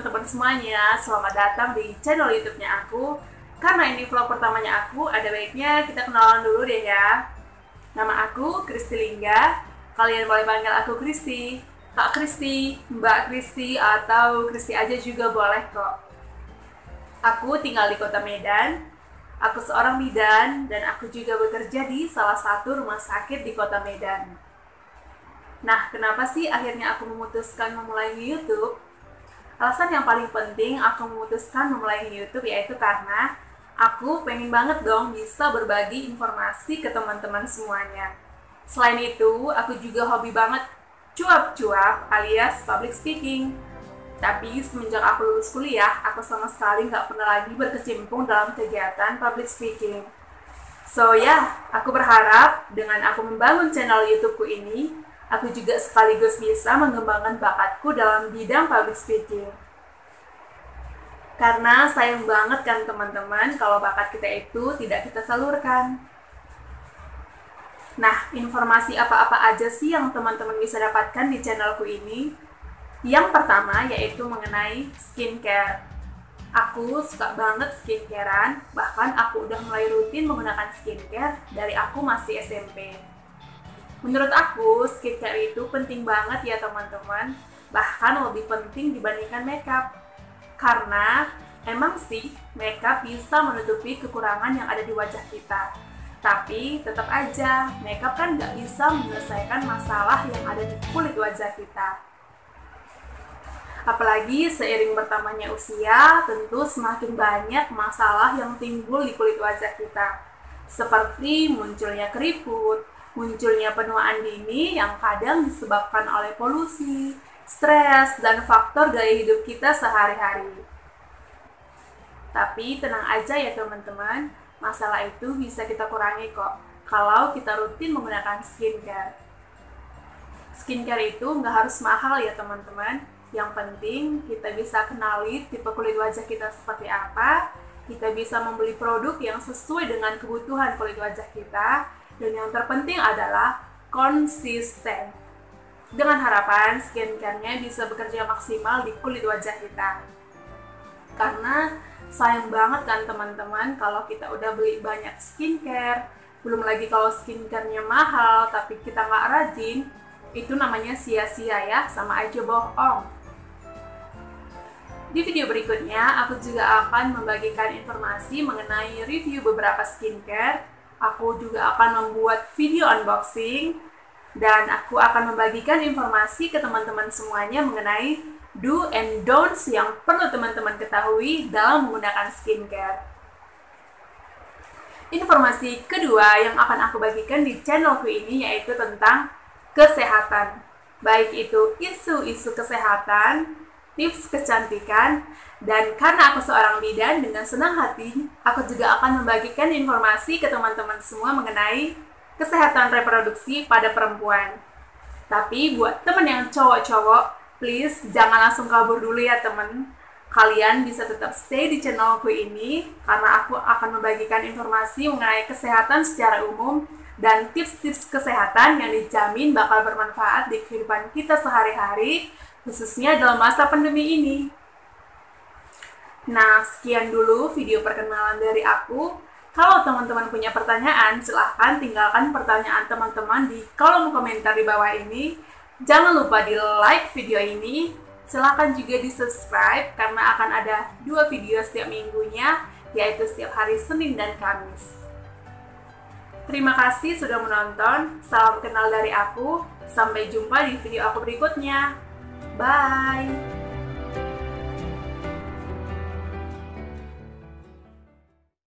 teman-teman semuanya, selamat datang di channel YouTube-nya aku. Karena ini vlog pertamanya aku, ada baiknya kita kenalan dulu deh ya. Nama aku Kristi Lingga. Kalian boleh panggil aku Kristi, Kak Kristi, Mbak Kristi, atau Kristi aja juga boleh kok. Aku tinggal di kota Medan. Aku seorang bidan dan aku juga bekerja di salah satu rumah sakit di kota Medan. Nah, kenapa sih akhirnya aku memutuskan memulai YouTube? Alasan yang paling penting aku memutuskan memulai YouTube yaitu karena aku pengen banget dong bisa berbagi informasi ke teman-teman semuanya. Selain itu, aku juga hobi banget cuap-cuap alias public speaking. Tapi semenjak aku lulus kuliah, aku sama sekali nggak pernah lagi berkecimpung dalam kegiatan public speaking. So ya, aku berharap dengan aku membangun channel YouTubeku ini, aku juga sekaligus bisa mengembangkan bakatku dalam bidang public speaking. Karena sayang banget kan teman-teman kalau bakat kita itu tidak kita salurkan. Nah, informasi apa-apa aja sih yang teman-teman bisa dapatkan di channelku ini? Yang pertama yaitu mengenai skincare. Aku suka banget skincarean, bahkan aku udah mulai rutin menggunakan skincare dari aku masih SMP. Menurut aku, skincare itu penting banget ya teman-teman, bahkan lebih penting dibandingkan makeup. Karena emang sih, makeup bisa menutupi kekurangan yang ada di wajah kita. Tapi tetap aja, makeup kan nggak bisa menyelesaikan masalah yang ada di kulit wajah kita. Apalagi seiring bertambahnya usia, tentu semakin banyak masalah yang timbul di kulit wajah kita. Seperti munculnya keriput, munculnya penuaan dini yang kadang disebabkan oleh polusi, stres, dan faktor gaya hidup kita sehari-hari. Tapi tenang aja ya teman-teman, masalah itu bisa kita kurangi kok kalau kita rutin menggunakan skincare. Skincare itu nggak harus mahal ya teman-teman, yang penting kita bisa kenali tipe kulit wajah kita seperti apa, kita bisa membeli produk yang sesuai dengan kebutuhan kulit wajah kita, dan yang terpenting adalah konsisten. Dengan harapan skincare-nya bisa bekerja maksimal di kulit wajah kita. Karena sayang banget kan teman-teman kalau kita udah beli banyak skincare, belum lagi kalau skincare-nya mahal tapi kita nggak rajin, itu namanya sia-sia ya, sama aja bohong. Di video berikutnya, aku juga akan membagikan informasi mengenai review beberapa skincare. Aku juga akan membuat video unboxing, dan aku akan membagikan informasi ke teman-teman semuanya mengenai do and don'ts yang perlu teman-teman ketahui dalam menggunakan skincare. Informasi kedua yang akan aku bagikan di channelku ini yaitu tentang kesehatan. Baik itu isu-isu kesehatan, tips kecantikan, dan karena aku seorang bidan, dengan senang hati, aku juga akan membagikan informasi ke teman-teman semua mengenai kesehatan reproduksi pada perempuan. Tapi buat teman yang cowok-cowok, please jangan langsung kabur dulu ya teman. Kalian bisa tetap stay di channelku ini, karena aku akan membagikan informasi mengenai kesehatan secara umum, dan tips-tips kesehatan yang dijamin bakal bermanfaat di kehidupan kita sehari-hari, khususnya dalam masa pandemi ini. Nah, sekian dulu video perkenalan dari aku. Kalau teman-teman punya pertanyaan, silahkan tinggalkan pertanyaan teman-teman di kolom komentar di bawah ini. Jangan lupa di like video ini. Silahkan juga di subscribe karena akan ada 2 video setiap minggunya, yaitu setiap hari Senin dan Kamis. Terima kasih sudah menonton. Salam kenal dari aku. Sampai jumpa di video aku berikutnya. Bye!